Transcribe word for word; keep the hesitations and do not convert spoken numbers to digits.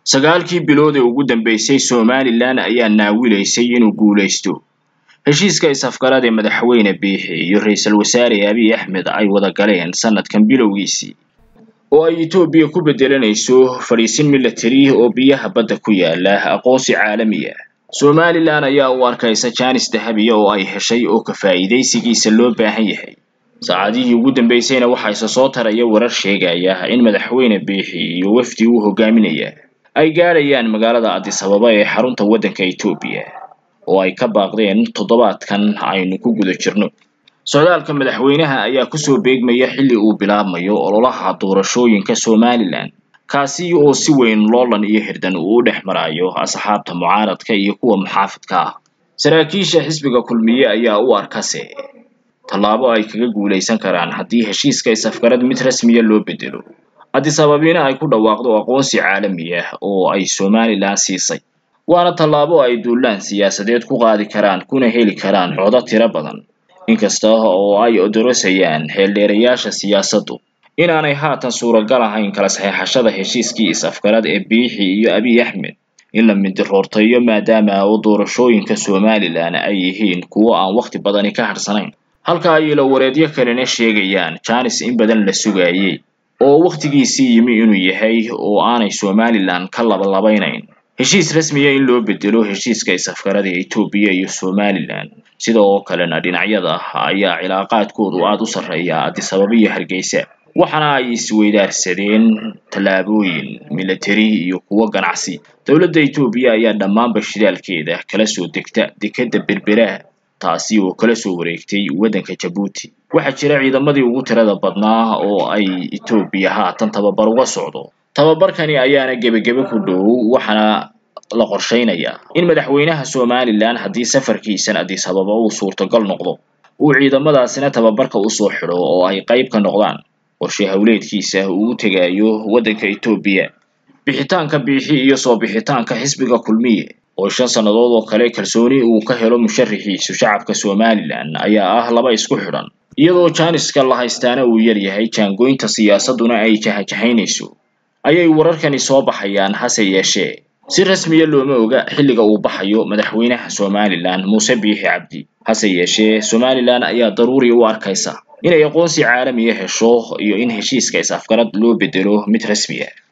sagaalkii bilood ee ugu dambeysay Somaliland ayaa naawilaysay inuu guuleysto heshiiska isafgarad ee madaxweyne Biixi iyo ra'iisul wasaare Abiy Ahmed ay wada galeen sanadkan bilowgiisii oo ay Itoobiya ku bedelanayso fariisin military oo biyaha badda ku yaala aqoonsi caalami ah. Somaliland ayaa u arkaysa jaanis dahabi ah oo ay heshay oo ka faa'iideysigiisa loo baahan yahay. saacadihii ugu dambeysayna waxaa soo taraya warar sheegaya in madaxweyne Biixi iyo wafdi uu hogaaminaya ay gaarayaan magaalada Addis Ababa ee xarunta waddanka Itoobiya oo ay ka baaqdeen toddobaadkan aynu ku guda jirno. socdaalka madaxweynaha ayaa ku soo beegmaya xilli uu bilaabmayo ololaha doorashooyinka Somaliland kaasi oo si weyn loolan iyo hirdan uu dhex marayo asxaabta mucaaradka iyo kuwa muxaafidka ah. saraakiisha xisbiga kulmiye ayaa u arkase tallaabo ay kaga guuleysan karaan haddii heshiiska isafgarad mid rasmi ah loo bedelo. Addis Ababa ay ku dhawaaqdo aqoonsi caalami ah oo ay Somaliland siisay. waana tallaabo ay duulaan siyaasadeed ku qaadi karaan kuna heli karaan codad tiro badan. inkasta oo ay odorosayaan xeeldheerayaasha siyaasaddu inaanay haatan suuragal ahayn kala saxiixashada heshiiskii isafgarad ee Biixi iyo Abiy Ahmed in la midroortayo maadaama oo doorashooyinka Somaliland ay yihiin kuwo aan waqti badan ka harsanayn. halka ay la wareedyo kalena sheegayaan jaanis in badan la sugayay oo waqtigiisii yimi inuu yahay oo aanay Somaliland ka labalabeynayn heshiis rasmi ah in loo bedelo heshiiska isafgarad ee Itoobiya iyo Somaliland. sidoo kalena dhinacyada ayaa cilaaqaadkoodu aad u sareeya Addis Ababa iyo Hargeysa waxaana ay isweydaarsadeen tallaabooyin military iyo kuwo ganacsi. dowladda Itoobiya ayaa dhammaan bashidaalkeeda kala soo degta dekadda Berbera taasi oo kala soo wareegtay waddanka Djibouti. waxaa jira ciidamadii ugu tirada badnaa oo ay Itoobiya haatan tababar uga socdo. tababarkani ayaana gebagebe ku dhow waxaana la qorsheynayaa in madaxweynaha Somaliland haddii safarkiisan Addis Ababa uu suurtagal noqdo uu ciidamadaasina tababarka u soo xiro oo ay qayb ka noqdaan qorshe hawleedkiisa uu tagayo waddanka Itoobiya. bixitaanka Biixi iyo soo bixitaanka xisbiga kulmiye oo shan sanadood oo kale kalsooni uu ka helo musharaxiisa shacabka Somaliland ayaa ah laba isku xidhan iyadoo jaaniska la haystaana uu yar yahay jaangoynta siyaasaduna ay jahajahaynayso ayay wararkani soo baxayaan. hase yeeshee si rasmi ah looma oga xilliga uu baxayo madaxweynaha Somaliland Muuse Biixi Cabdi. hase yeeshee Somaliland ayaa daruuri u arkaysa inay aqoonsi caalami ah hesho iyo in heshiiska isafgarad loo bedelo mid rasmi ah.